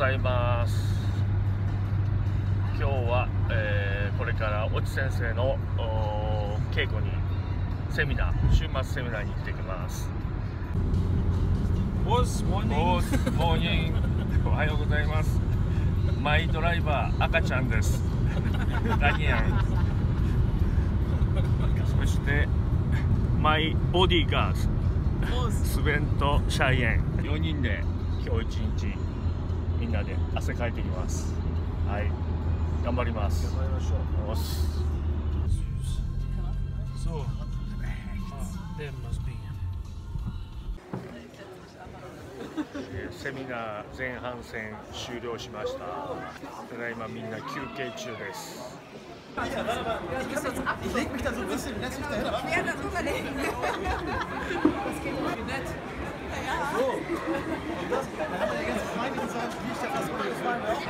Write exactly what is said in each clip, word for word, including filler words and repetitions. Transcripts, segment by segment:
ざいます。今日は、えー、これから越智先生の稽古にセミナー、週末セミナーに行ってきます。 モーニング。 モーニング。おはようございます。マイドライバー赤ちゃんです。ダニエル。そしてマイボディーガーズ、スベンとシャイエン、よにんで今日一日みんなで汗かいてきます。はい、頑張ります。 頑張りましょう。 よし。 そう。There must be. セミナー前半戦終了しました。ただいまみんな休憩中です。 Ich leg mich da so ein bisschen lässig dahin. Ja, das überlegen. Das geht nett. So. Und das, dann haben wir die ganze Gemeinde gesagt, wie ich da fast umgefallen bin.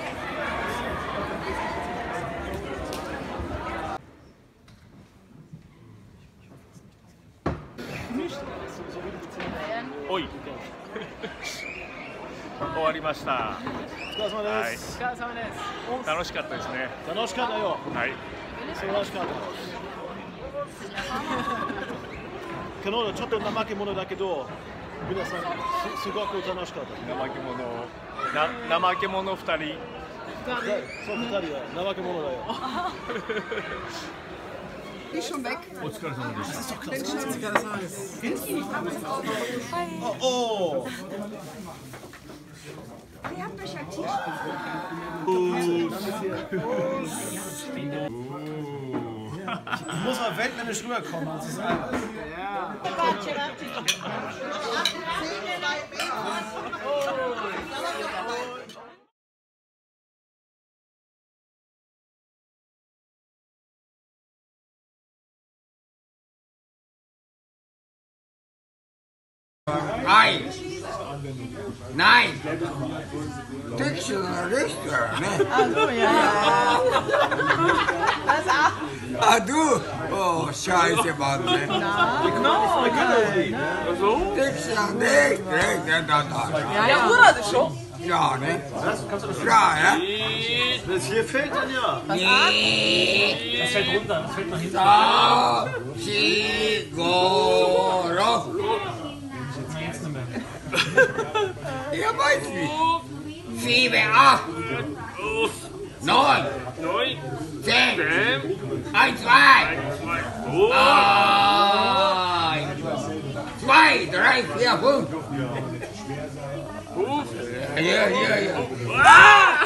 Oi. 終わりました。 お疲れ様です。 はい、楽しかったですね。 楽しかったよ。 はい。 素晴らしかった。カノーラちょっと怠け者だけど、皆さん す, すごく楽しかった。 怠け者、な怠け者二人。 そう二人は怠け者だよ。 Die ist schon weg. お疲れ様でした。 お疲れ様です。 おお。 Ihr habt euch aktiv. Ich muss mal weltmännisch rüberkommen. Das ist einfach. Ja. Nein! Nein! Dixon Richter, ne? Ah, du, ja. Was ab? Ah, du! Oh, scheiße, Mann, ne? Genau, Dixon Richter, ne? Da, da, da. Ja, Bruder, das schon. Ja, ne? Ja, ja? Das hier fehlt dann ja. Nee! Das fällt runter, das fällt nach hinten. Da, Sigoro! Ja, weiß nicht. Sieben, acht, neun, zehn, eins, zwei, eins, zwei, drei, vier, fünf. Ja, ja, ja.